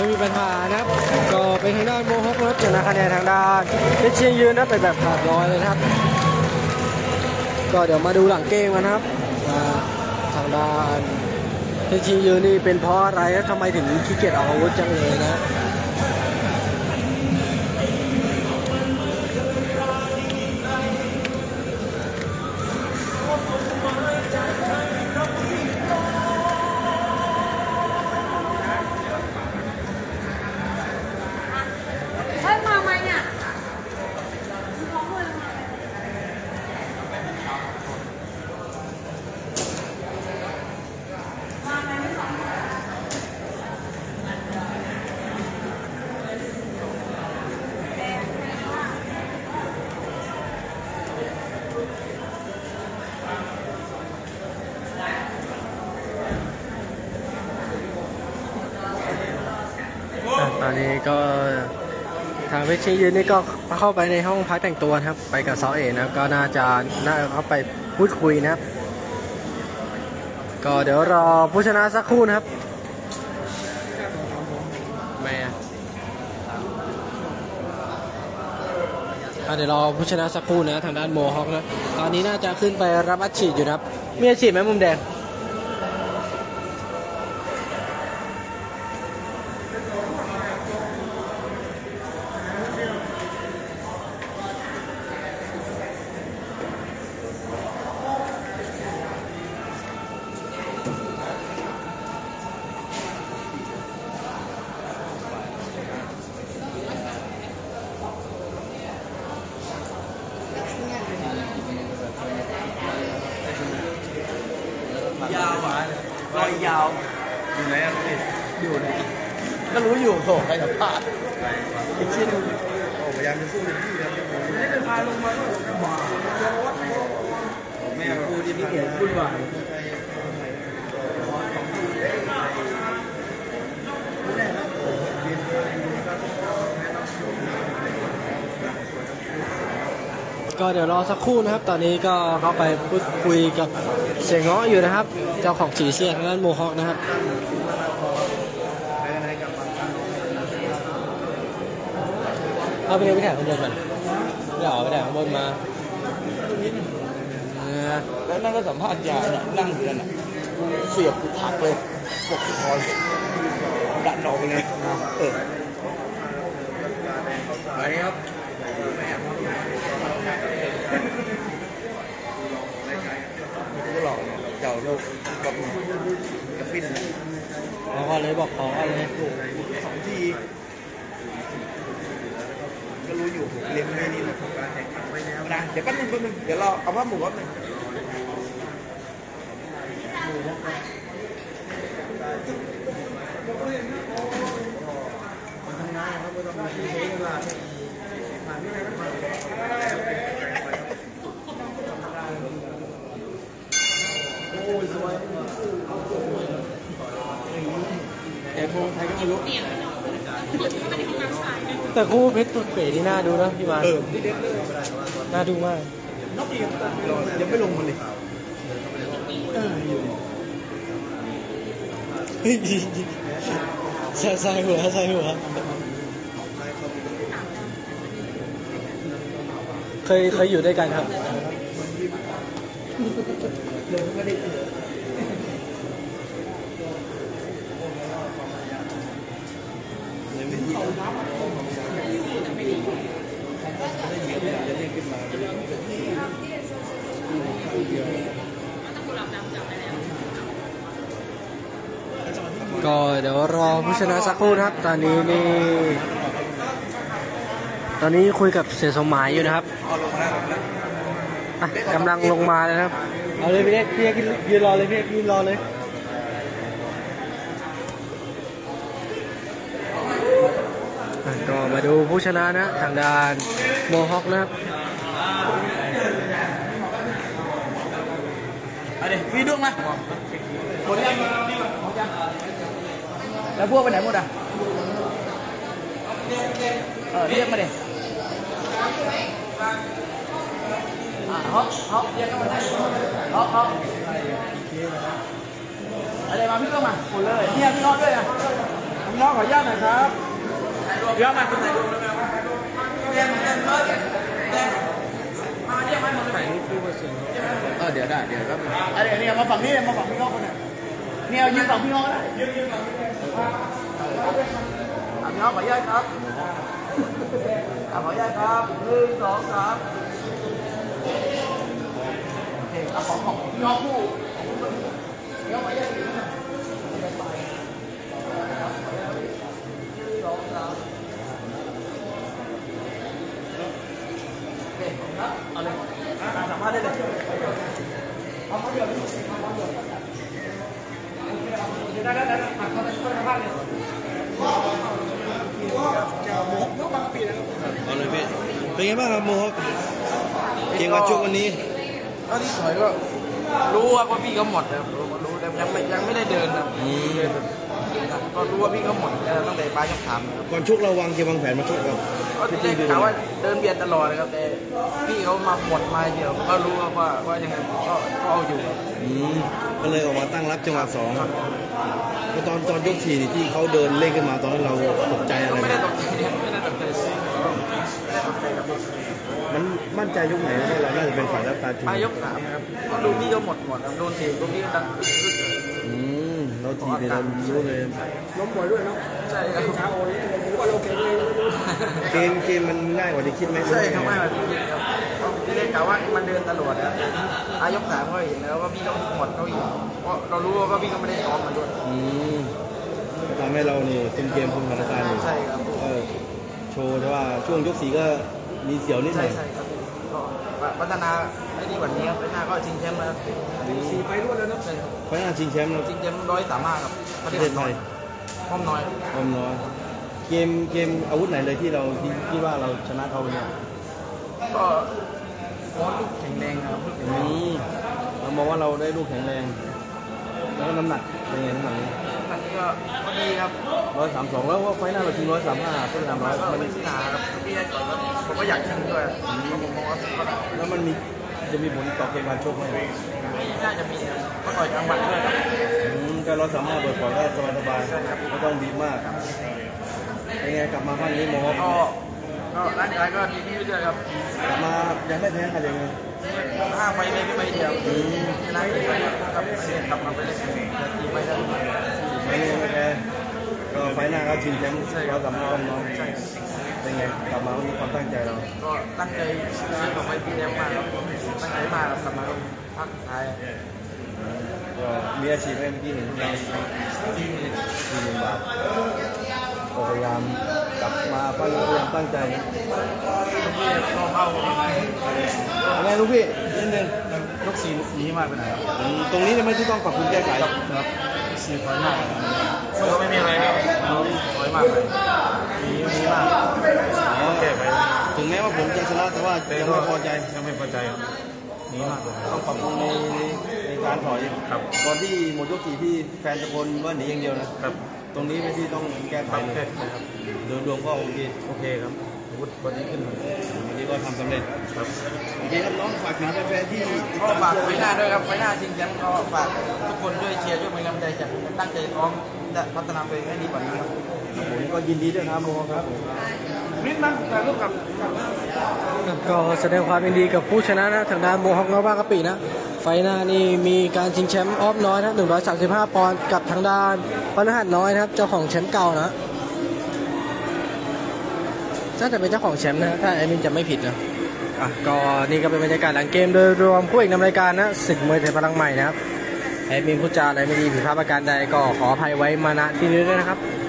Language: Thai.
ไม่มีปัญหานะครับก็เป็นทางด้านโมฮอคนะครับชนะคะแนนทางด้านเพชรเชียงยืนนะไปแบบขาดร้อยเลยนะครับก็เดี๋ยวมาดูหลังเกมกันนะครับทางด้านเพชรเชียงยืนนี่เป็นเพราะอะไรทำไมถึงขี้เกียจเอาอาวุธจังเลยนะตอนนี้ก็ทางเพชรเชียงยืนนี่ก็เข้าไปในห้องพักแต่งตัวครับไปกับซอเอนะครับก็น่าเข้าไปพูดคุยนะครับก็เดี๋ยวรอผู้ชนะสักครู่นะครับแม่เดี๋ยวรอผู้ชนะสักครู่นะทางด้านโมฮอคนะตอนนี้น่าจะขึ้นไปรับอัดฉีดอยู่นะครับมีอัดฉีดไหมมุมแดงยาวอ่ะรอยยาวอยู่ไหนอ่ะพี่อยู่ไหนก็รู้อยู่โถใครจะพลาดไอ้ชิ้นโอ้พยายามจะสู้เต็มที่แล้วไม่ได้พาลงมาก็บ้าแม่พูดที่พี่เกียรติพูดบ่ายก็เดี๋ยวรอสักครู่นะครับตอนนี้ก็เข้าไปพูดคุยกับเสียงง้ออยู่นะครับเจ้าของสีเสื้อทางด้านโมฮอคนะครับเอาไปเรียนไปถ่ายข้างบนก่อนเดี๋ยวไปถ่ายข้างบนมาแล้วนั่นก็สัมภาษณ์ยาเนี่ยนั่งอยู่นั่นน่ะเสียบผักเลยปกคอดันออกเลยไปครับก็หลอกเจ้าโลกกับปิ้นขอเลยบอกขอเลย 2 ทีก็รู้อยู่เลี้ยงไม่นี่แหละนะเดี๋ยวแป๊บนึงเดี๋ยวเราเอาว่าหมูแป๊บนึงแต่ครูไทยก็ไม่รู้แต่ครูเพชรตัวเป๋นี่น่าดูนะพี่มาน่าดูมากยังไม่ลงมาเลยใส่หัวเคยอยู่ด้วยกันครับก็เดี๋ยวรอผู้ชนะสักครู่นะครับตอนนี้คุยกับเสียสมหมายอยู่นะครับกำลังลงมาเลยครับเอาเลยพี่เล็กยืนรอเลยพี่เล็กยืนรอเลยก็มาดูผู้ชนะนะทางด้านโมฮอคนะครับเอาดิพี่ดุ้งมาหมดยังแล้วพวกไปไหนหมดอ่ะเรียกมาดิฮอกเรียกมาได้ฮอกอะไรมาพี่ก็มาหมดเลยเนี่ยพี่ฮอกด้วยนะทำไงน้องขออนุญาตหน่อยครับเยอะมากคุณไหนเดี๋ยวได้เดี๋ยวครับเนี่ยมาฝั่งนี้มาฝั่งพี่น้องคนไหนเนี่ยยืนฝั่งพี่น้องได้ยืนฝั่งพี่น้องขออนุญาตครับขออนุญาตครับ1 2 3โอเคเอาของพี่น้องคู่พี่น้องขออนุญาตเอาเลยสัมภาษณ์ได้เลยเอามาเดี๋ยวได้ตัดเขาจะช่วยสัมภาษณ์เลยจะหมกต้องบางปีนะครับเอาเลยพี่เป็นไงบ้างครับโมฮอคเก่งกว่าชุกวันนี้ก็ที่ถอยก็รู้ว่าพี่เขาหมดนะครับรู้แต่ยังไม่ได้เดินนะก็รู้ว่าพี่เขาหมดตั้งแต่ปลายยกสามก่อนชุกเราวางแผนมาชุกครับก็ที่ถามว่าเดินเบียดตลอดเลยครับแต่พี่เขามาหมดมาเดียวก็รู้ว่ายังไงก็เอาอยู่ครับก็เลยออกมาตั้งรับจังหวะ2ก็ตอนยก4นี่ที่เขาเดินเล่นขึ้นมาตอนนั้นเราตกใจอะไรไม่ได้ตกใจมันมั่นใจยกไหนเราน่าจะเป็นฝ่ายรับตาทียก3ครับดูพี่เขาหมดโดนทีตรงนี้ดังเราทีเนี่ยเรารู้เลยล้มบ่อยด้วยเนาะใช่ครับช้าโอ้ยผมว่าเราเก่งเลยเกมมันง่ายกว่าที่คิดไหมใช่ครับง่ายกว่าที่คิดครับที่เล่นกล่าวว่ามันเดินตลอดนะยก3ก็เห็นแล้วว่าพี่เขาหมดเขาอีกเพราะเรารู้ว่าพี่เขาไม่ได้ซ้อมมาด้วยทำให้เรานี่คุมเกมคุมสถานการณ์อยู่ใช่ครับโชว์แต่ว่าช่วงยก4ก็มีเสียวนิดหน่อยใช่ครับก็พัฒนาได้ดีกว่านี้ครับไปหน้าก็ชิงแชมป์มา 4 ไฟล์รวดแล้วนะไฟล์หน้าชิงแชมป์ชิงแชมป์135ครับประเทศไทยป้อมน้อยเกมอาวุธไหนเลยที่เราคิดว่าเราชนะเขาเนี่ยก็ลูกแข็งแรงครับเรามองว่าเราได้ลูกแข็งแรงแล้วก็น้ำหนักเป็นไงน้ำหนักนี้ก็ดีครับ 132แล้วว่าไฟหน้าเราชิง135ก็300 มันไม่ใช่หนาครับพี่ได้ก่อนผมก็อยากชิงด้วยผมมองว่าแล้วมันจะมีผลต่อเกมการชกไหมน่าจะมีก็ต่อยจังหวัดด้วยก็135เปิดปล่อยได้สบายๆไม่ต้องดีมากเป็นไงกลับมาบ้านนี้โมก็ร่างกายก็ดีขึ้นเรื่อยครับกลับมายังไม่แพ้ใครเลย 5 ไฟไม่ไปเดียวชนะกี่ไฟครับกลับมาไปเลยกี่ไฟได้ไม่แพ้ก็ไฟหน้าก็ชิงแชมป์เรากลับมาน้องเป็นไงกลับมาวันนี้ความตั้งใจเราก็ตั้งใจชิงกับไฟที่เดียวมากครับตั้งใจมากกลับมาภาคท้ายก็มีอาชีพเมื่อกี้เห็นเรา40,000 บาทพยายามกลับมาพยายามตั้งใจลองเอาไงลูกพี่นิดนึงยก4นี้มากไปไหนครับตรงนี้ไม่ที่ต้องปรับปรุงแก้ไขครับ4 ถอยมากก็ไม่มีอะไรครับถอยมากเลยนี้มากแก้ไขถึงแม้ว่าผมจะชนะแต่ว่ายังไม่พอใจครับนี้มากต้องปรับปรุงในการถอยครับตอนที่หมดยก4ที่แฟนตะโกนว่าหนีอย่างเดียวนะครับตรงนี้ไม่ที่ต้องแก้ไขเลยครับโดยรวมก็โอเคครับวุฒิวันนี้ขึ้นวันนี้ก็ทำสำเร็จครับโอเคครับน้องฝากถึงแฟนๆที่ก็ฝากไฟหน้าด้วยครับไฟหน้าจริงจังก็ฝากทุกคนช่วยเชียร์ช่วยเป็นกำลังใจจากตั้งใจซ้อมและพัฒนาตัวเองให้ดีกว่านี้ครับผมก็ยินดีด้วยครับโมครับนิดนั้นถ่ายรูปครับก็แสดงความยินดีกับผู้ชนะนะทางด้านโมฮอคน้องบางกะปินะไฟหน้านี่มีการชิงแชมป์ออฟน้อยนะ135 ปอนด์กับทางด้านพฤหัสน้อยนะครับเจ้าของแชมป์เก่านะน่าจะเป็นเจ้าของแชมป์นะถ้าไอ้มินจะไม่ผิดนะก็นี่ก็เป็นบรรยากาศหลังเกมโดยรวมคู่เอกนำรายการนะศึกมวยไทยพลังใหม่นะครับไอ้มินพูดจาอะไรไม่ดีผิดพลาดประการใดก็ขออภัยไว้มาณที่นี้ด้วยนะครับ